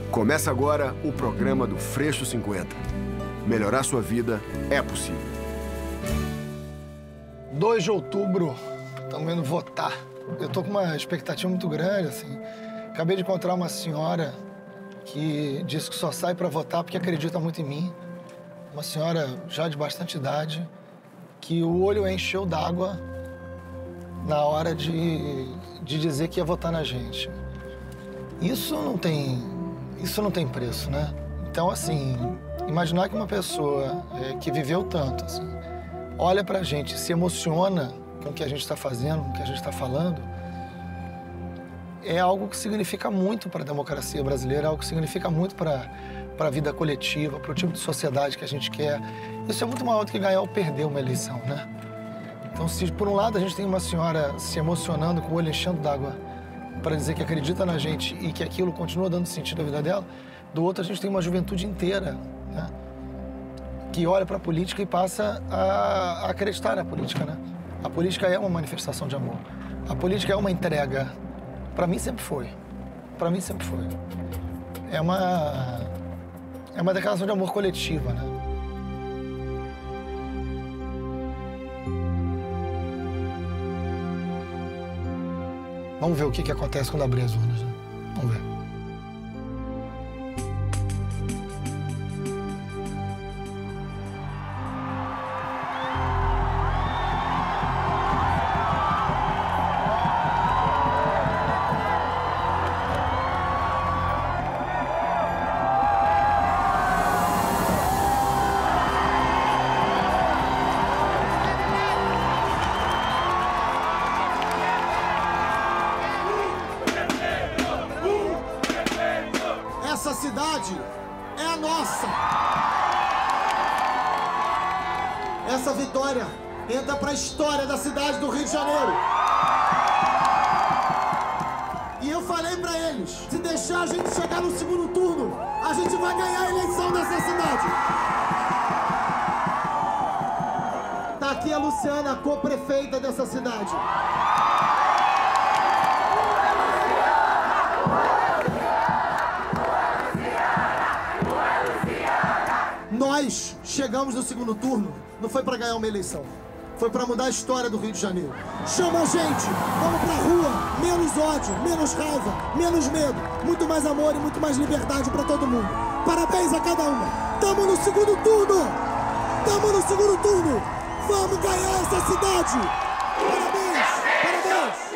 Começa agora o programa do Freixo 50. Melhorar sua vida é possível. 2 de outubro, estamos indo votar. Eu tô com uma expectativa muito grande, assim. Acabei de encontrar uma senhora que disse que só sai para votar porque acredita muito em mim. Uma senhora já de bastante idade, que o olho encheu d'água na hora de dizer que ia votar na gente. Isso não tem preço, né? Então, assim, imaginar que uma pessoa que viveu tanto, assim, olha pra gente, se emociona com o que a gente está fazendo, com o que a gente está falando, é algo que significa muito para a democracia brasileira, é algo que significa muito para a vida coletiva, para o tipo de sociedade que a gente quer. Isso é muito maior do que ganhar ou perder uma eleição, né? Então, se por um lado a gente tem uma senhora se emocionando, com o olho enchendo d'água, para dizer que acredita na gente e que aquilo continua dando sentido à vida dela, do outro a gente tem uma juventude inteira, né, que olha para a política e passa a acreditar na política, né? A política é uma manifestação de amor. A política é uma entrega. Para mim sempre foi. Para mim sempre foi. É uma declaração de amor coletiva, né? Vamos ver o que acontece quando abrir as urnas, né? Vamos ver. Essa cidade é a nossa. Essa vitória entra para a história da cidade do Rio de Janeiro. E eu falei para eles, se deixar a gente chegar no segundo turno, a gente vai ganhar a eleição dessa cidade. Tá aqui a Luciana, co-prefeita dessa cidade. Nós chegamos no segundo turno, não foi para ganhar uma eleição, foi para mudar a história do Rio de Janeiro. Chama a gente, vamos pra rua, menos ódio, menos raiva, menos medo, muito mais amor e muito mais liberdade para todo mundo. Parabéns a cada uma. Tamo no segundo turno, tamo no segundo turno, vamos ganhar essa cidade. Parabéns, parabéns.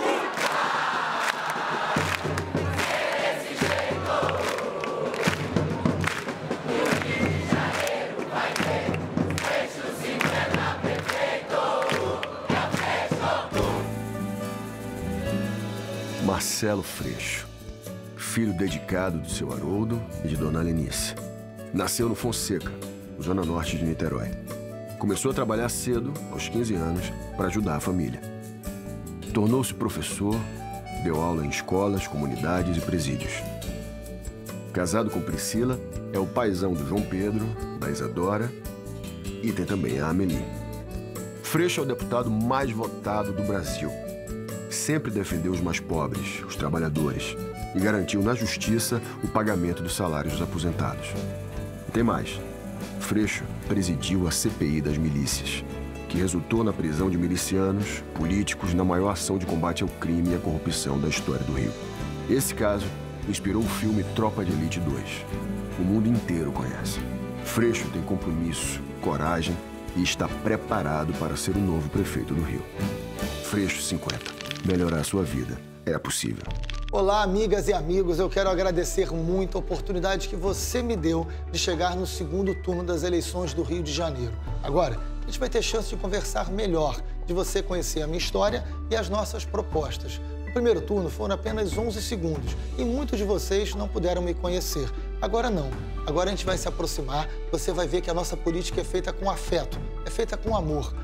Marcelo Freixo, filho dedicado do seu Haroldo e de Dona Lenice. Nasceu no Fonseca, zona norte de Niterói. Começou a trabalhar cedo, aos 15 anos, para ajudar a família. Tornou-se professor, deu aula em escolas, comunidades e presídios. Casado com Priscila, é o paizão do João Pedro, da Isadora e tem também a Amelie. Freixo é o deputado mais votado do Brasil. Sempre defendeu os mais pobres, os trabalhadores, e garantiu na justiça o pagamento dos salários dos aposentados. E tem mais. Freixo presidiu a CPI das milícias, que resultou na prisão de milicianos, políticos, na maior ação de combate ao crime e à corrupção da história do Rio. Esse caso inspirou o filme Tropa de Elite 2. O mundo inteiro conhece. Freixo tem compromisso, coragem e está preparado para ser o novo prefeito do Rio. Freixo 50. Melhorar a sua vida é possível. Olá, amigas e amigos. Eu quero agradecer muito a oportunidade que você me deu de chegar no segundo turno das eleições do Rio de Janeiro. Agora, a gente vai ter chance de conversar melhor, de você conhecer a minha história e as nossas propostas. No primeiro turno foram apenas 11 segundos e muitos de vocês não puderam me conhecer. Agora não. Agora a gente vai se aproximar, você vai ver que a nossa política é feita com afeto, é feita com amor.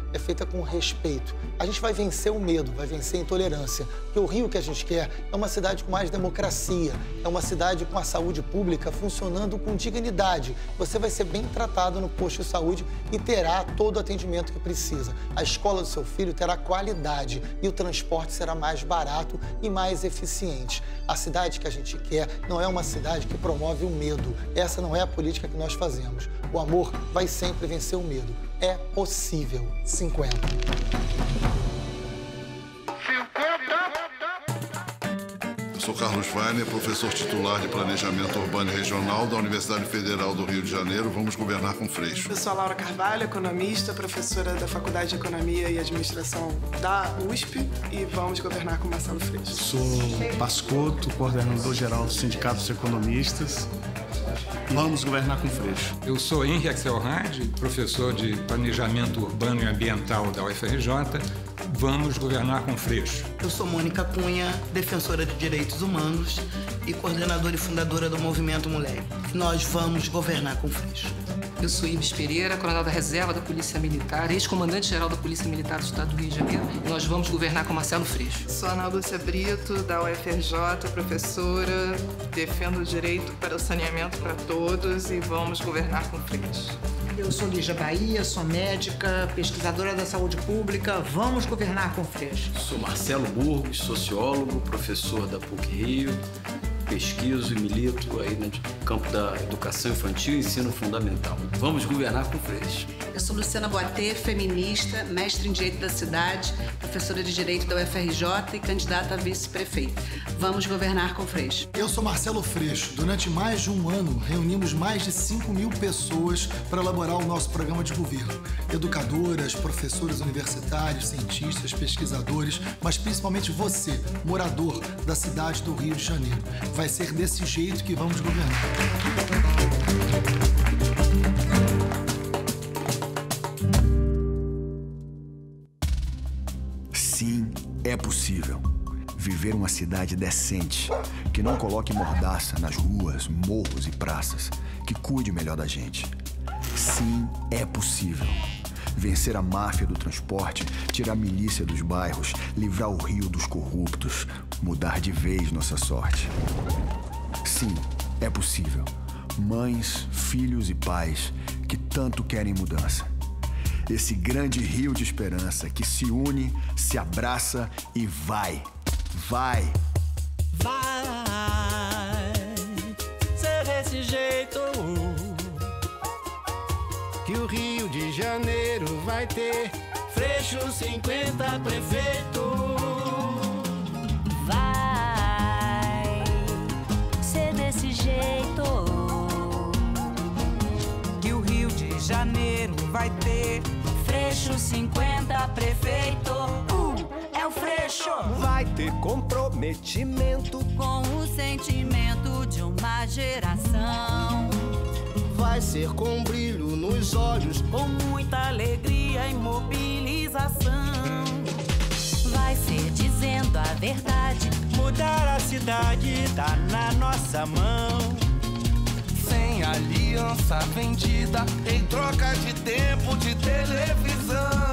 é feita com respeito. A gente vai vencer o medo, vai vencer a intolerância. Porque o Rio que a gente quer é uma cidade com mais democracia, é uma cidade com a saúde pública funcionando com dignidade. Você vai ser bem tratado no posto de saúde e terá todo o atendimento que precisa. A escola do seu filho terá qualidade e o transporte será mais barato e mais eficiente. A cidade que a gente quer não é uma cidade que promove o medo. Essa não é a política que nós fazemos. O amor vai sempre vencer o medo. É possível. 50. Eu sou Carlos Weiner, professor titular de Planejamento Urbano e Regional da Universidade Federal do Rio de Janeiro. Vamos governar com Freixo. Eu sou a Laura Carvalho, economista, professora da Faculdade de Economia e Administração da USP e vamos governar com Marcelo Freixo. Sou Pascotto, coordenador-geral do Sindicato dos Economistas. Vamos governar com Freixo. Eu sou Henri Axelrad, professor de Planejamento Urbano e Ambiental da UFRJ. Vamos governar com Freixo. Eu sou Mônica Cunha, defensora de direitos humanos e coordenadora e fundadora do Movimento Mulher. Nós vamos governar com Freixo. Eu sou Ibis Pereira, coronel da Reserva da Polícia Militar, ex-comandante-geral da Polícia Militar do Estado do Rio de Janeiro. E nós vamos governar com Marcelo Freixo. Sou Ana Lúcia Brito, da UFRJ, professora, defendo o direito para o saneamento para todos e vamos governar com Freixo. Eu sou Lígia Bahia, sou médica, pesquisadora da saúde pública. Vamos governar com Freixo. Sou Marcelo Burgos, sociólogo, professor da PUC-Rio. Pesquiso e milito aí no campo da educação infantil e ensino fundamental. Vamos governar com Freixo. Eu sou Luciana Boatê, feminista, mestre em Direito da Cidade, professora de Direito da UFRJ e candidata a vice-prefeita. Vamos governar com Freixo. Eu sou Marcelo Freixo. Durante mais de um ano, reunimos mais de 5.000 pessoas para elaborar o nosso programa de governo. Educadoras, professores universitários, cientistas, pesquisadores, mas principalmente você, morador da cidade do Rio de Janeiro. Vai ser desse jeito que vamos governar. Sim, é possível. Viver uma cidade decente, que não coloque mordaça nas ruas, morros e praças, que cuide melhor da gente. Sim, é possível. Vencer a máfia do transporte, tirar a milícia dos bairros, livrar o Rio dos corruptos, mudar de vez nossa sorte. Sim, é possível. Mães, filhos e pais que tanto querem mudança. Esse grande rio de esperança que se une, se abraça e vai. Vai! Vai ser desse jeito que o Rio de Janeiro vai ter Freixo 50 prefeito. Vai ser desse jeito que o Rio de Janeiro vai ter Freixo 50 prefeito. É o Freixo. Vai ter comprometimento com o sentimento de uma geração. Vai ser com brilho nos olhos, com muita alegria e mobilização. Vai ser dizendo a verdade. Mudar a cidade tá na nossa mão. Sem aliança vendida em troca de tempo de televisão.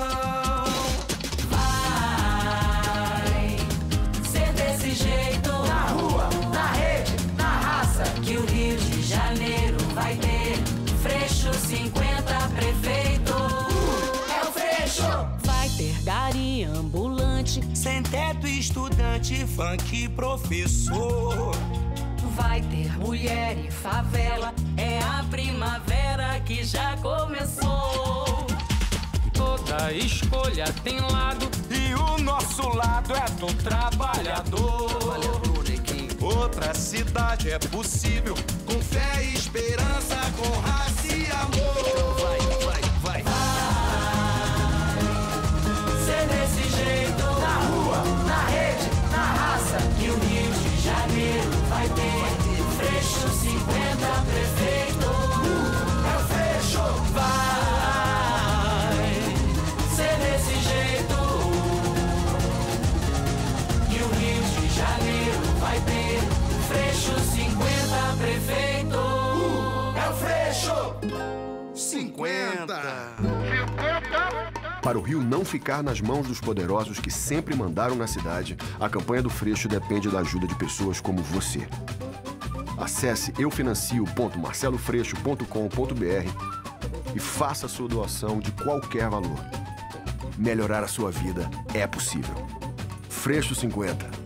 Vai ser desse jeito. Na rua, na rede, na raça, que o Rio de Janeiro vai ter Freixo 50 prefeito. É o Freixo. Vai ter gari ambulante, sem teto estudante, funk professor. Vai ter mulher e favela, é a primavera que já começou. Toda escolha tem lado e o nosso lado é do trabalhador. Outra cidade é possível com fé e esperança, com raça e amor. Vai, vai, vai. Vai ser desse jeito. Na rua, na rede, na raça, que o Rio de Janeiro vai ter Freixo 50 prefeito. É o Freixo. Vai ser desse jeito que o Rio de Janeiro vai ter Freixo 50 prefeito. É o Freixo. 50. Para o Rio não ficar nas mãos dos poderosos que sempre mandaram na cidade, a campanha do Freixo depende da ajuda de pessoas como você. Acesse eufinancio.marcelofreixo.com.br e faça a sua doação de qualquer valor. Melhorar a sua vida é possível. Freixo 50.